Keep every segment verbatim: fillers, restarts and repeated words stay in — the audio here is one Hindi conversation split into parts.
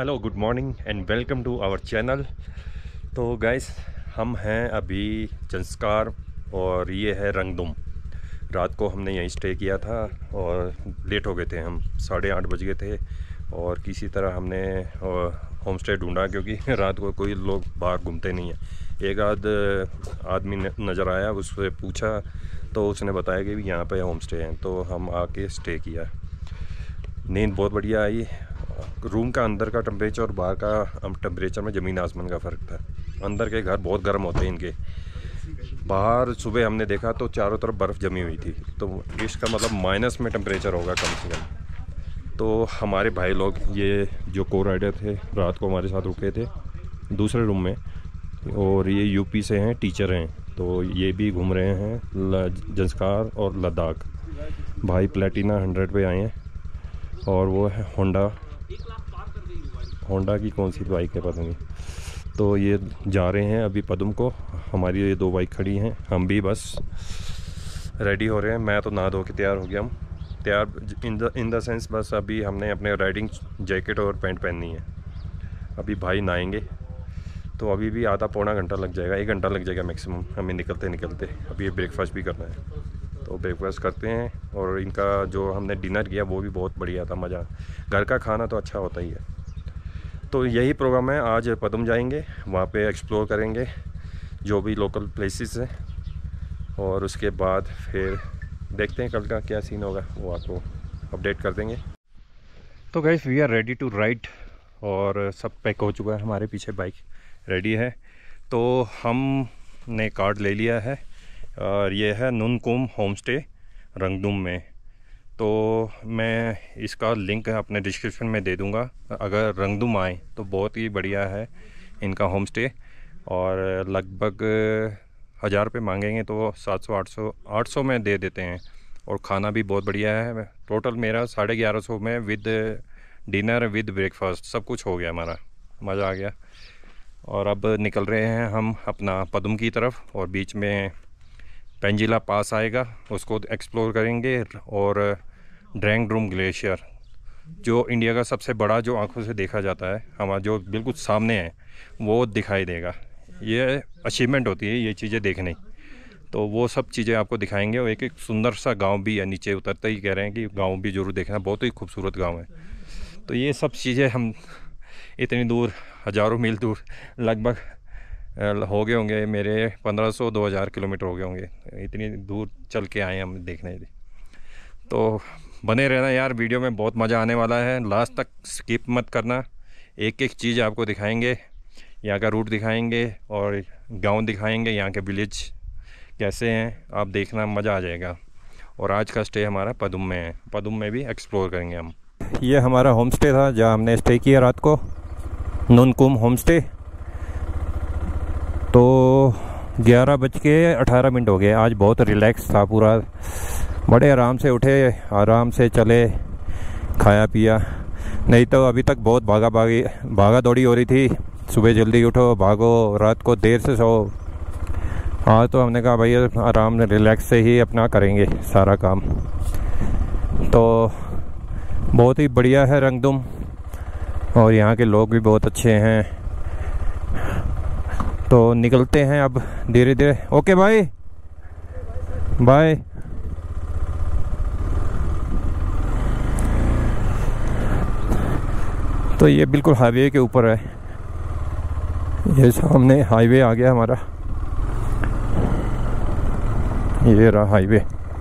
Hello, good morning and welcome to our channel. तो गाइस, हम हैं अभी जंस्कार और ये है रंगदुम। रात को हमने यहीं स्टे किया था और लेट हो गए थे, हम साढ़े आठ बज गए थे और किसी तरह हमने होम स्टे ढूंढा क्योंकि रात को कोई लोग बाहर घूमते नहीं हैं। एक आध आदमी नज़र आया, उससे पूछा तो उसने बताया कि यहाँ पे होम स्टे हैं, तो हम आके स्टे किया। नींद बहुत बढ़िया आई। रूम का अंदर का टेम्परेचर और बाहर का टेम्परेचर में ज़मीन आसमान का फ़र्क था। अंदर के घर बहुत गर्म होते हैं इनके। बाहर सुबह हमने देखा तो चारों तरफ बर्फ़ जमी हुई थी, तो इसका मतलब माइनस में टेम्परेचर होगा कम से कम। तो हमारे भाई लोग, ये जो को राइडर थे, रात को हमारे साथ रुके थे दूसरे रूम में, और ये यूपी से हैं, टीचर हैं, तो ये भी घूम रहे हैं जंस्कार और लद्दाख। भाई प्लेटिना हंड्रेड पे आए हैं और वो है होंडा होंडा की कौन सी बाइक है पता नहीं। तो ये जा रहे हैं अभी पदुम को। हमारी ये दो बाइक खड़ी हैं, हम भी बस रेडी हो रहे हैं। मैं तो नहा धो के तैयार हो गया हूँ, तैयार in the in the sense बस अभी हमने अपने राइडिंग जैकेट और पैंट पहननी है। अभी भाई नहाएंगे तो अभी भी आधा पौना घंटा लग जाएगा, एक घंटा लग जाएगा मैक्सिमम हमें निकलते निकलते। अभी ये ब्रेकफास्ट भी करना है, तो ब्रेकफास्ट करते हैं। और इनका जो हमने डिनर किया वो भी बहुत बढ़िया था, मज़ा। घर का खाना तो अच्छा होता ही है। तो यही प्रोग्राम है, आज पदुम जाएंगे, वहाँ पे एक्सप्लोर करेंगे जो भी लोकल प्लेसेस हैं, और उसके बाद फिर देखते हैं कल का क्या सीन होगा, वो आपको अपडेट कर देंगे। तो guys, we are ready to ride और सब पैक हो चुका है, हमारे पीछे बाइक रेडी है। तो हमने कार्ड ले लिया है और ये है नुनकुम होम स्टे रंगदुम में। तो मैं इसका लिंक अपने डिस्क्रिप्शन में दे दूंगा। अगर रंगदुम आए तो बहुत ही बढ़िया है इनका होम स्टे, और लगभग हज़ार रुपये मांगेंगे तो सात सौ आठ सौ आठ सौ में दे देते हैं, और खाना भी बहुत बढ़िया है। टोटल मेरा साढ़े ग्यारह सौ में विद डिनर विद ब्रेकफास्ट सब कुछ हो गया, हमारा मज़ा आ गया। और अब निकल रहे हैं हम अपना पदुम की तरफ, और बीच में पेंजिला पास आएगा, उसको एक्सप्लोर करेंगे। और ड्रैंगड्रुम ग्लेशियर, जो इंडिया का सबसे बड़ा, जो आंखों से देखा जाता है, हमारा जो बिल्कुल सामने है, वो दिखाई देगा। ये अचीवमेंट होती है ये चीज़ें देखने, तो वो सब चीज़ें आपको दिखाएंगे। और एक एक सुंदर सा गांव भी है, नीचे उतरते ही कह रहे हैं कि गांव भी ज़रूर देखना, बहुत ही खूबसूरत गांव है। तो ये सब चीज़ें हम इतनी दूर, हज़ारों मील दूर, लगभग हो गए होंगे मेरे पंद्रह सौ दो हज़ार किलोमीटर हो गए होंगे, इतनी दूर चल के आए हम देखने। तो बने रहना यार, वीडियो में बहुत मज़ा आने वाला है, लास्ट तक स्किप मत करना। एक एक चीज़ आपको दिखाएंगे, यहाँ का रूट दिखाएंगे और गांव दिखाएंगे, यहाँ के विलेज कैसे हैं, आप देखना, मज़ा आ जाएगा। और आज का स्टे हमारा पदुम में है, पदुम में भी एक्सप्लोर करेंगे हम। ये हमारा होम स्टे था जहाँ हमने स्टे किया रात को, नुनकुम होम स्टे। तो ग्यारह बज के अठारह मिनट हो गए। आज बहुत रिलैक्स था पूरा, बड़े आराम से उठे, आराम से चले, खाया पिया। नहीं तो अभी तक बहुत भागा भागी भागा दौड़ी हो रही थी। सुबह जल्दी उठो, भागो, रात को देर से सो। आज तो हमने कहा भाई आराम रिलैक्स से ही अपना करेंगे सारा काम। तो बहुत ही बढ़िया है रंगदुम, और यहाँ के लोग भी बहुत अच्छे हैं। तो निकलते हैं अब धीरे धीरे। ओके भाई, बाय। तो ये बिल्कुल हाईवे के ऊपर है, ये सामने हाईवे आ गया हमारा, ये रहा हाईवे।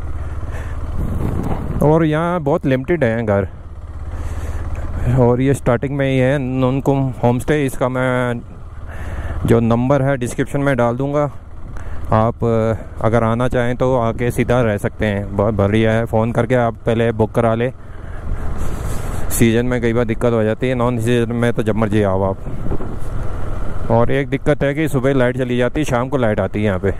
और यहाँ बहुत लिमिटेड हैं घर, और ये स्टार्टिंग में ही है नुनकुम होम स्टे। इसका मैं जो नंबर है डिस्क्रिप्शन में डाल दूंगा, आप अगर आना चाहें तो आके सीधा रह सकते हैं, बहुत बढ़िया है। फ़ोन करके आप पहले बुक करा ले, सीज़न में कई बार दिक्कत हो जाती है, नॉन सीज़न में तो जब मर्जी आओ आप। और एक दिक्कत है कि सुबह लाइट चली जाती है, शाम को लाइट आती है यहाँ पे।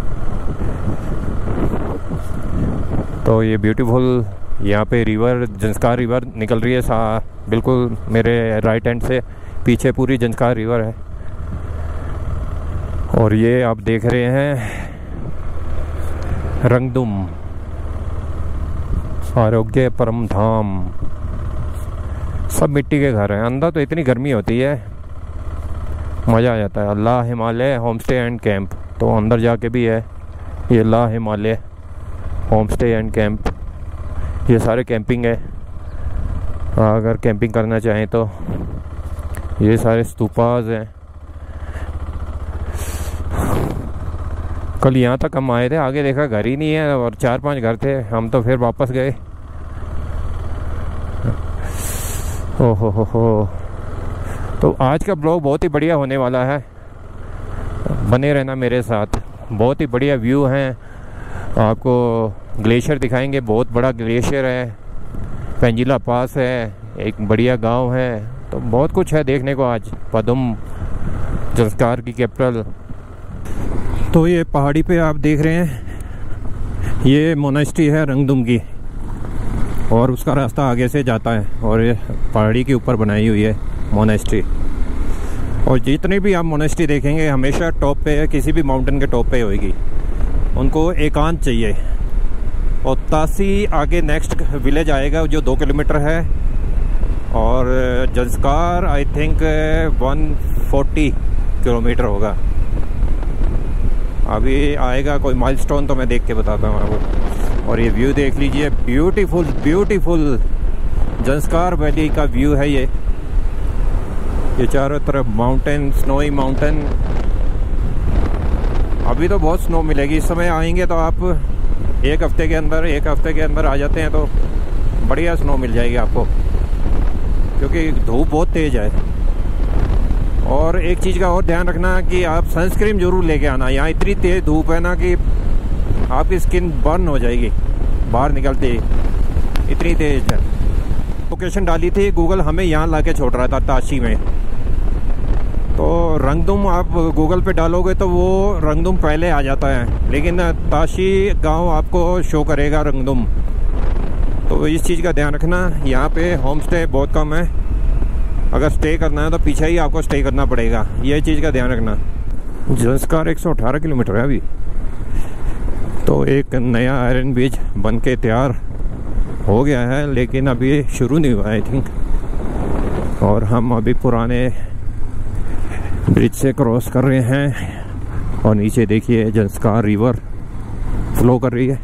तो ये ब्यूटीफुल यहाँ पे रिवर, जंस्कार रिवर निकल रही है सा बिल्कुल मेरे राइट हैंड से, पीछे पूरी जंस्कार रिवर है। और ये आप देख रहे हैं रंगदुम, आरोग्य परम धाम। सब मिट्टी के घर हैं। अंदर तो इतनी गर्मी होती है, मज़ा आ जाता है। La Himalaya home stay and camp, तो अंदर जाके भी है ये La Himalaya home stay and camp. ये सारे कैंपिंग है, अगर कैंपिंग करना चाहें तो। ये सारे स्तूपाज हैं। कल यहाँ तक हम आए थे, आगे देखा घर ही नहीं है, और चार पांच घर थे, हम तो फिर वापस गए। ओहो हो हो। तो आज का ब्लॉग बहुत ही बढ़िया होने वाला है, बने रहना मेरे साथ। बहुत ही बढ़िया व्यू हैं, आपको ग्लेशियर दिखाएंगे। बहुत बड़ा ग्लेशियर है, पेंजिला पास है, एक बढ़िया गांव है, तो बहुत कुछ है देखने को आज पदुम, जंस्कार की कैपिटल। तो ये पहाड़ी पे आप देख रहे हैं, ये मोनेस्ट्री है रंगदुम की, और उसका रास्ता आगे से जाता है, और ये पहाड़ी के ऊपर बनाई हुई है मोनेस्ट्री। और जितनी भी आप मोनेस्ट्री देखेंगे हमेशा टॉप पे है, किसी भी माउंटेन के टॉप पे होगी। उनको एकांत चाहिए। और तासी आगे नेक्स्ट विलेज आएगा जो दो किलोमीटर है, और Zanskar I think one forty kilometre होगा। अभी आएगा कोई माइलस्टोन तो मैं देख के बताता हूँ आपको। और ये व्यू देख लीजिए, ब्यूटीफुल ब्यूटीफुल जंस्कार वैली का व्यू है ये। ये चारों तरफ माउंटेन, स्नोई माउंटेन। अभी तो बहुत स्नो मिलेगी, इस समय आएंगे तो आप एक हफ्ते के अंदर एक हफ्ते के अंदर आ जाते हैं तो बढ़िया स्नो मिल जाएगी आपको, क्योंकि धूप बहुत तेज़ है। और एक चीज़ का और ध्यान रखना कि आप सनस्क्रीन जरूर लेके आना। यहाँ इतनी तेज़ धूप है ना कि आपकी स्किन बर्न हो जाएगी बाहर निकलते ही, इतनी तेज़ है। लोकेशन डाली थी गूगल, हमें यहाँ ला के छोड़ रहा था ताशी में। तो रंगदुम आप गूगल पे डालोगे तो वो रंगदुम पहले आ जाता है, लेकिन ताशी गांव आपको शो करेगा रंगदुम। तो इस चीज़ का ध्यान रखना। यहाँ पे होम स्टे बहुत कम है, अगर स्टे करना है तो पीछे ही आपको स्टे करना पड़ेगा, ये चीज़ का ध्यान रखना। जंस्कार एक सौ अठारह किलोमीटर है अभी। तो एक नया आयरन ब्रिज बन के तैयार हो गया है, लेकिन अभी शुरू नहीं हुआ आई थिंक। और हम अभी पुराने ब्रिज से क्रॉस कर रहे हैं, और नीचे देखिए जंस्कार रिवर फ्लो कर रही है।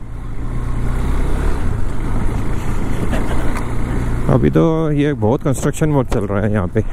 अभी तो ये बहुत कंस्ट्रक्शन वर्क चल रहा है यहाँ पे,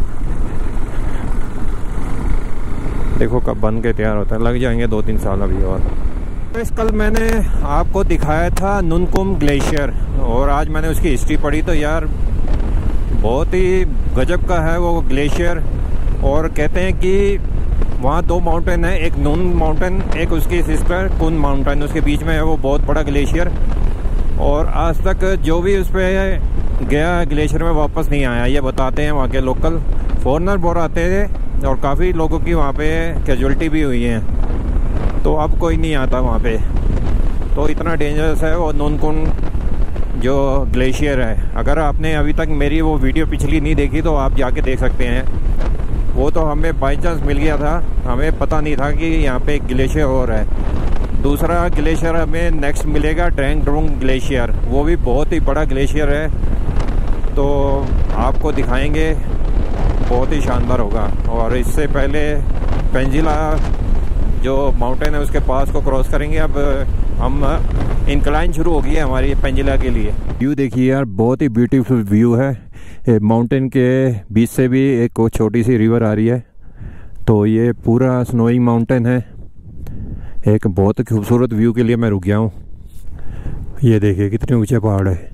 देखो कब बन के तैयार होता है, लग जाएंगे दो तीन साल अभी और। इस कल मैंने आपको दिखाया था नुनकुम ग्लेशियर, और आज मैंने उसकी हिस्ट्री पढ़ी तो यार बहुत ही गजब का है वो ग्लेशियर। और कहते हैं कि वहाँ दो माउंटेन है, एक नून माउंटेन, एक उसकी सिस्टर कुन माउंटेन, उसके बीच में है वो बहुत बड़ा ग्लेशियर। और आज तक जो भी उस पर गया ग्लेशियर में वापस नहीं आया, ये बताते हैं वहाँ के लोकल। फॉरनर बहुत आते थे और काफ़ी लोगों की वहाँ पे कैजुअल्टी भी हुई है, तो अब कोई नहीं आता वहाँ पे। तो इतना डेंजरस है वो नूनकुन जो ग्लेशियर है। अगर आपने अभी तक मेरी वो वीडियो पिछली नहीं देखी तो आप जाके देख सकते हैं। वो तो हमें बाई चांस मिल गया था, हमें पता नहीं था कि यहाँ पे एक ग्लेशियर और है। दूसरा ग्लेशियर हमें नेक्स्ट मिलेगा ड्रैंग ड्रोंग ग्लेशियर, वो भी बहुत ही बड़ा ग्लेशियर है, तो आपको दिखाएंगे, बहुत ही शानदार होगा। और इससे पहले पेंजिला जो माउंटेन है उसके पास को क्रॉस करेंगे। अब हम इंक्लाइन शुरू हो गई है हमारी पेंजिला के लिए। व्यू देखिए यार, बहुत ही ब्यूटीफुल व्यू है। माउंटेन के बीच से भी एक छोटी सी रिवर आ रही है, तो ये पूरा स्नोइंग माउंटेन है। एक बहुत खूबसूरत व्यू के लिए मैं रुक गया हूँ। ये देखिए कितने ऊंचे पहाड़ है।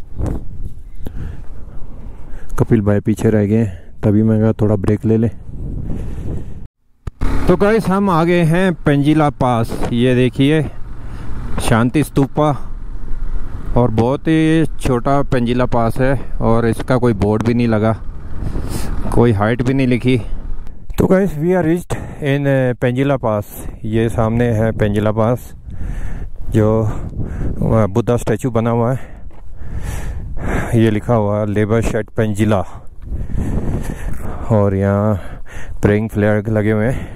कपिल भाई पीछे रह गए, तभी मैं कहा थोड़ा ब्रेक ले लें। तो गाइस हम आ गए हैं पेंजिला पास। ये देखिए शांति स्तूपा, और बहुत ही छोटा पेंजिला पास है, और इसका कोई बोर्ड भी नहीं लगा, कोई हाइट भी नहीं लिखी। तो guys we are reached in Pensila pass. ये सामने है पेंजिला पास, जो बुद्धा स्टैचू बना हुआ है। ये लिखा हुआ लेबर शेड पेंजिला, और यहाँ प्रेइंग फ्लैग लगे हुए हैं।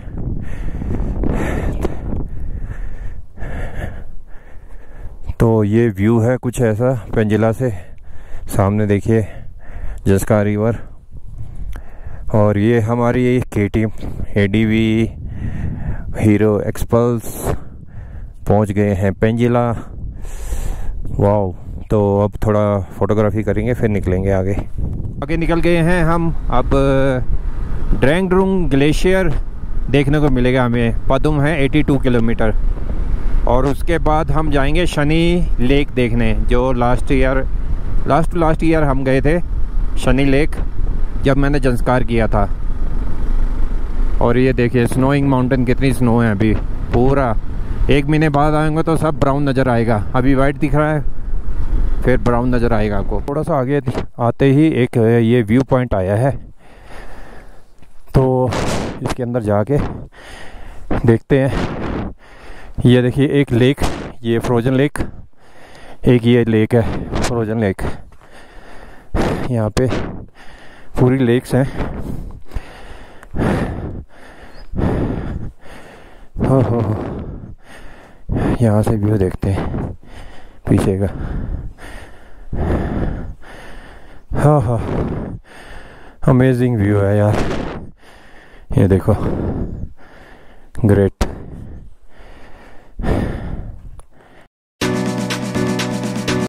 तो ये व्यू है कुछ ऐसा पेंजिला से। सामने देखिए जंस्कार रिवर। और ये हमारी K T M A D V Hero Xpulse पहुंच गए हैं पेंजिला। वाओ, तो अब थोड़ा फोटोग्राफी करेंगे फिर निकलेंगे आगे। आगे निकल गए हैं हम। अब ड्रैंग ड्रुंग ग्लेशियर देखने को मिलेगा हमें। पदुम है बयासी किलोमीटर। और उसके बाद हम जाएंगे शनि लेक देखने, जो last year last last year हम गए थे शनि लेक, जब मैंने जंस्कार किया था। और ये देखिए स्नोइंग माउंटेन, कितनी स्नो है अभी। पूरा एक महीने बाद आएंगे तो सब ब्राउन नज़र आएगा। अभी वाइट दिख रहा है, फिर ब्राउन नज़र आएगा आपको। थोड़ा सा आगे आते ही एक ये व्यू पॉइंट आया है, तो इसके अंदर जाके देखते हैं। ये देखिए एक लेक, ये फ्रोजन लेक, एक ये लेक है फ्रोजन लेक। यहाँ पे पूरी लेक्स हैं। हो हो हो यहाँ से व्यू देखते हैं पीछे का। हाँ हाँ, अमेजिंग व्यू है यार। ये देखो, ग्रेट।